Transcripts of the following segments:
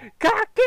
かけ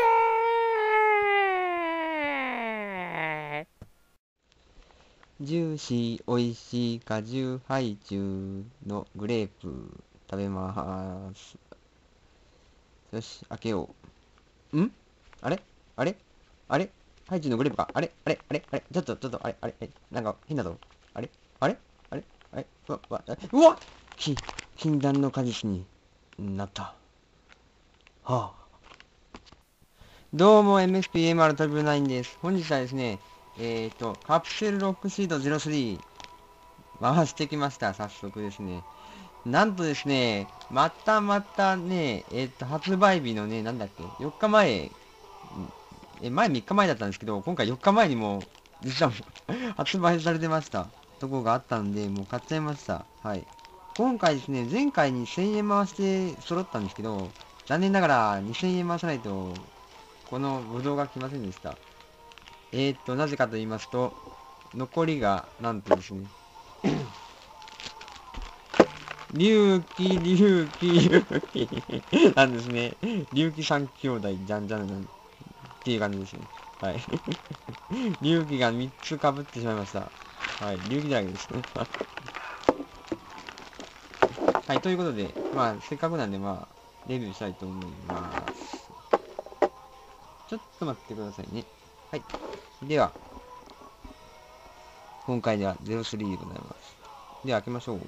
ジューシー、おいしい果汁ハイチュウのグレープ食べまーす。よし、開けよう。あれあれあれハイチュウのグレープかあれちょっと、なんか変だぞ。あれあれあれあれうわ禁断の果実になった。はあ。どうも MSPMR9 です。本日はですね、カプセルロックシード03回してきました。早速ですね。なんとですね、またね、発売日のね、なんだっけ、4日前、前3日前だったんですけど、今回4日前にも、実は発売されてましたとこがあったんで、もう買っちゃいました。はい。今回ですね、前回に1000円回して揃ったんですけど、残念ながら2000円回さないと、このブドウが来ませんでした。なぜかと言いますと、残りが、なんとですね、隆起なんですね。隆起三兄弟、じゃんじゃんなんっていう感じですね。はい。隆起が3つ被ってしまいました。はい。隆起だらけですね。はい。ということで、まあ、せっかくなんで、まあ、レビューしたいと思います。ちょっと待ってくださいね。はい。では、今回では03でございます。では、開けましょう。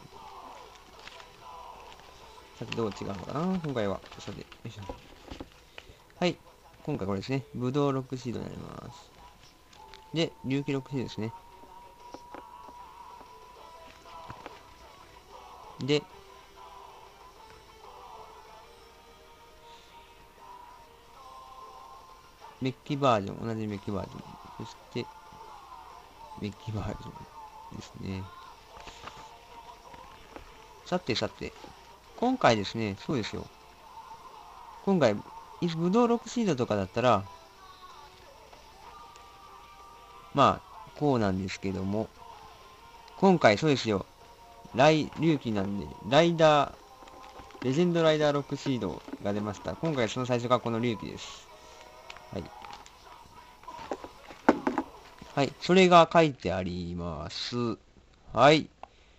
さて、どう違うのかな今回は。さて、よいしょ。はい。今回これですね。ブドウロックシードになります。で、隆起ロックシードですね。で、メッキバージョン。同じメッキバージョン。そして、メッキバージョンですね。さてさて、今回ですね、そうですよ。今回、ブドウロックシードとかだったら、まあ、こうなんですけども、今回そうですよ。隆起なんで、レジェンドライダーロックシードが出ました。今回その最初がこの隆起です。はい。はい。それが書いてあります。はい。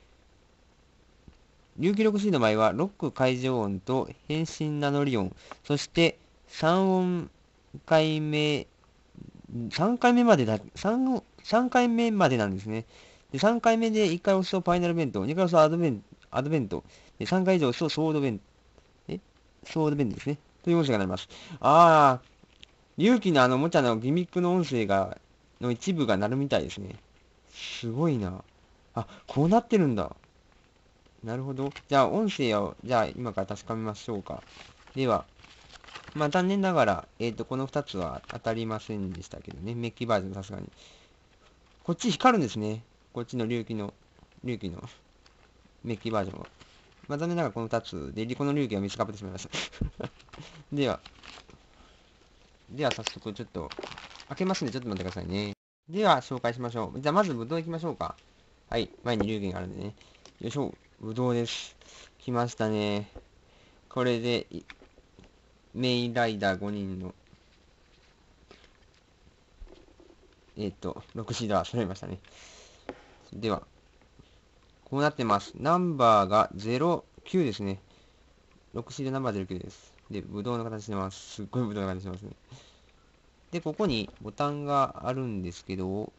隆起ロックシードの場合は、ロック解除音と変身名乗り音、そして3音回目、3回目までだ、3回目までなんですね。で、3回目で1回押すとファイナルベント、2回押すとアドベント、で、3回以上押すとソードベント、ソードベントですね。という音声がなります。あ隆起のおもちゃのギミックの音声の一部が鳴るみたいですね。すごいな。あ、こうなってるんだ。なるほど。じゃあ、音声を、じゃあ、今から確かめましょうか。では、まあ、残念ながら、この2つは当たりませんでしたけどね。メッキバージョンさすがに。こっち光るんですね。こっちの隆起のメッキバージョンは。まあ、残念ながらこの2つで、この隆起が見つかってしまいました。では、早速ちょっと、開けますんで、ちょっと待ってくださいね。では、紹介しましょう。じゃあ、まず、ぶどう行きましょうか。はい。前に龍拳があるんでね。よいしょ。ぶどうです。来ましたね。これで、メインライダー5人の、6シードは揃いましたね。では、こうなってます。ナンバーが09ですね。6シードナンバー09です。で、ぶどうの形してます。すっごいぶどうの形してますね。で、ここにボタンがあるんですけど、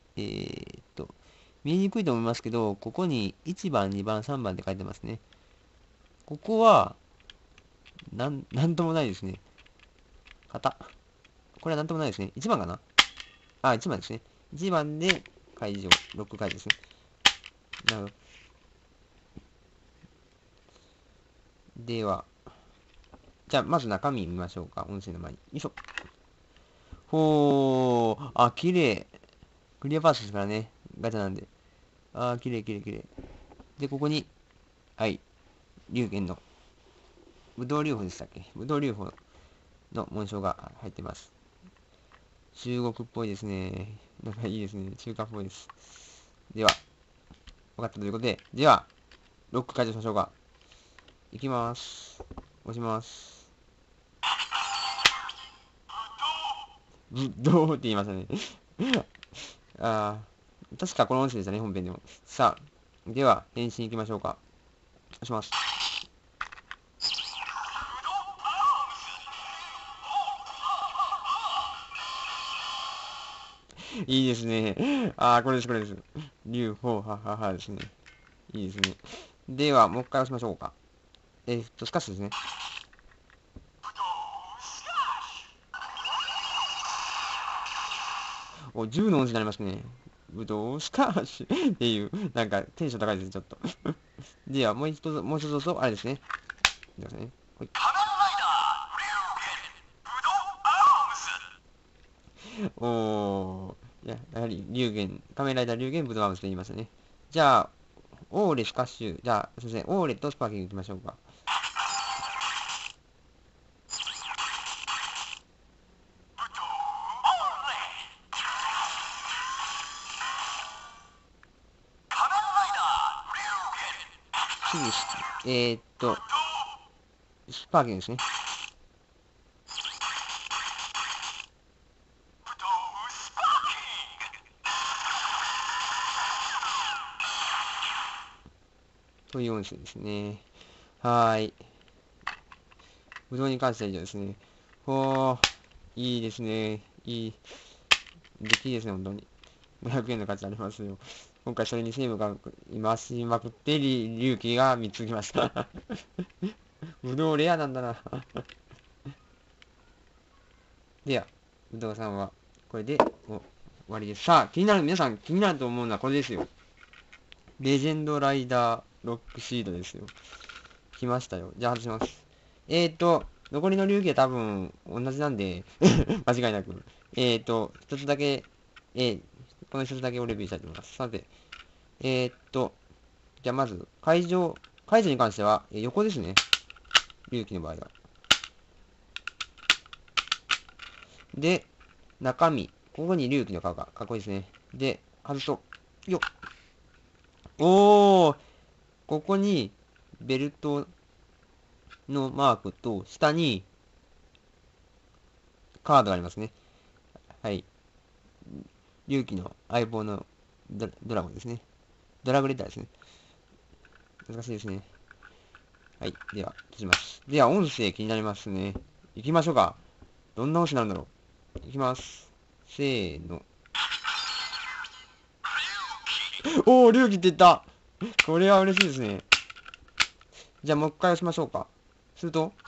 見えにくいと思いますけど、ここに1番、2番、3番って書いてますね。ここは、なんともないですね。型。これはなんともないですね。1番かなあ、1番ですね。1番でロック解除ですね。なるほど。では、じゃあ、まず中身見ましょうか。音声の前に。よいしょ。ほー。あ、綺麗。クリアパースですからね。ガチャなんで。あー、綺麗、綺麗、綺麗。で、ここに、はい。龍拳の、武道流法でしたっけ武道流法の紋章が入ってます。中国っぽいですね。なんかいいですね。中華っぽいです。では、分かったということで、では、ロック解除しましょうか。いきます。押します。 ぶどうって言いましたね。ああ、確かこの音声でしたね、本編でも。さあ、では、変身いきましょうか。お願いします。いいですね。ああ、これです、これです。竜、ほう、はははですね。いいですね。では、もう一回押しましょうか。スカッシュですね。お、10の音声になりますね。ぶどうスカッシュっていう、なんかテンション高いですね、ちょっと。では、もう一つどうぞ、あれですね。いきますね。はい。おー、いや、やはり、仮面ライダー龍玄ブドウアームスと言いましたね。じゃあ、オーレスカッシュ、じゃあ、すいません、オーレとスパーキングいきましょうか。次、スパーキングですね。という音声ですね。はーい。ブドウに関しては以上ですね。ほー、いいですね。出来いいですね、本当に。500円の価値ありますよ。今回それにセーブが今しまくって隆起が3つきました。ブドウレアなんだな。では、ブドウさんはこれで終わりです。さあ、皆さん気になると思うのはこれですよ。レジェンドライダーロックシードですよ。来ましたよ。じゃあ外します。残りの流儀は多分同じなんで間違いなく。一つだけ、この一つだけをレビューしたいと思います。さて、じゃあまず、解除に関しては、横ですね。龍騎の場合は。で、中身。ここに龍騎の顔がかっこいいですね。で、外すと、よっ。おー、ここにベルトのマークと、下にカードがありますね。はい。龍騎の相棒のドラゴンですね。ドラグレッダーですね。難しいですね。はい。では、閉じます。では、音声気になりますね。行きましょうか。どんな音声になるんだろう。行きます。せーの。おー、龍騎って言った。これは嬉しいですね。じゃあ、もう一回押しましょうか。すると、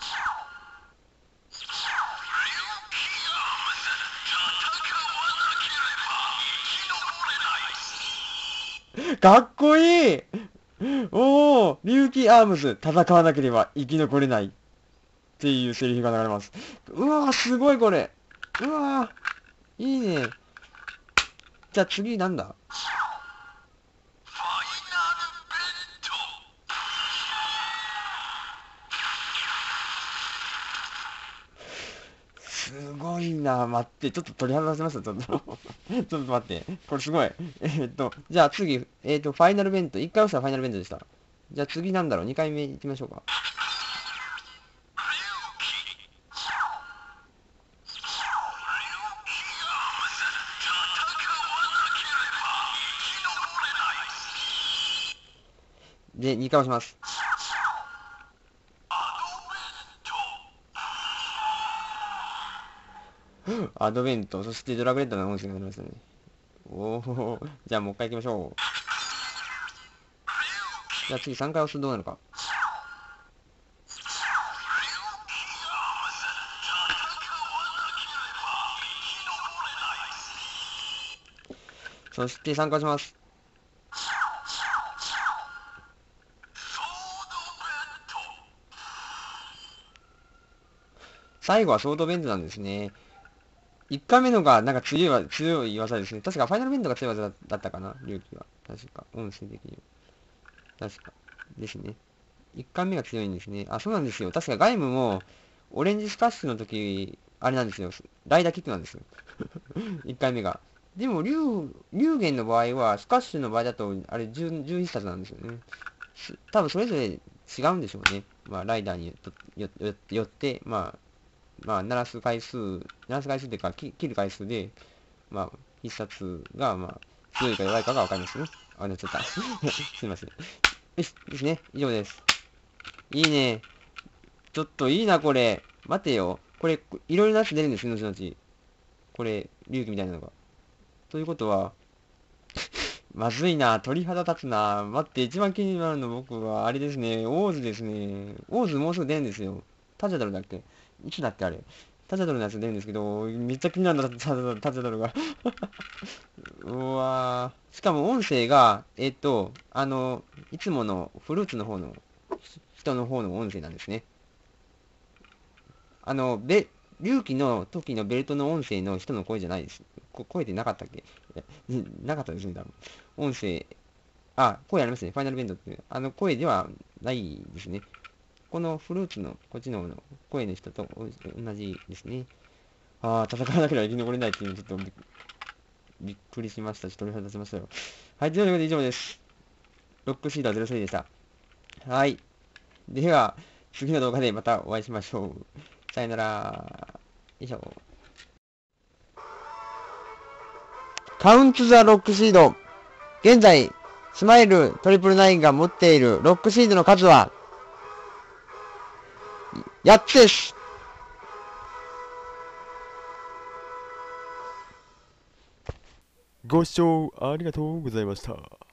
かっこいい。おー、龍騎アームズ、戦わなければ生き残れない。っていうセリフが流れます。うわー、すごいこれ。うわー、いいね。じゃあ次なんだ。すごいな。待って、ちょっと鳥肌立ちました。ちょっとちょっと待って。これすごい。じゃあ次、ファイナルベント。1回押したらファイナルベントでした。じゃあ次なんだろう。2回目行きましょうか。で、2回押します。アドベント、そしてドラグレッドの音声が鳴りましたね。おお、じゃあもう一回行きましょう。じゃあ次3回押すとどうなるか。そして3回押します。最後はソードベントなんですね。1回目のがなんか強い技ですね。確かファイナルベントが強い技だったかな、龍騎は。確か、音声的には。確か。ですね。1回目が強いんですね。あ、そうなんですよ。確かガイムも、オレンジスカッシュの時、あれなんですよ。ライダーキックなんですよ。1回目が。でも、龍玄の場合は、スカッシュの場合だと、あれ10必殺なんですよね。多分それぞれ違うんでしょうね。まあ、ライダーによって、まあ、 まあ、鳴らす回数っていうか、切る回数で、まあ、必殺が、まあ、強いか弱いかがわかりますね。あ、ちょっとすいません。よし、ですね。以上です。いいね。ちょっといいな、これ。待てよ。これ、いろいろなやつ出るんですね、後々。これ、龍騎みたいなのが。ということは、まずいな。鳥肌立つな。待って、一番気になるの僕は、あれですね。オーズですね。オーズもうすぐ出るんですよ。タジャダルだっけ？いつだっけあれ。タジャダルのやつ出るんですけど、めっちゃ気になるんだ、タジャダルが。うわー。しかも音声が、いつものフルーツの方の、人の方の音声なんですね。あの、隆起の時のベルトの音声の人の声じゃないです。声でなかったっけ？いやなかったですね、多分。音声、声ありますね。ファイナルベンドって。声ではないですね。このフルーツの、こっちの方の声の人と同じですね。戦わなければ生き残れないっていうのちょっとびっくりしましたし、鳥肌立ちましたよ。はい、というわけで以上です。ロックシードは03でした。はい。では、次の動画でまたお会いしましょう。さよなら。よいしょ。カウントザロックシード。現在、スマイルトリプルナインが持っているロックシードの数は、8つです。 ご視聴ありがとうございました。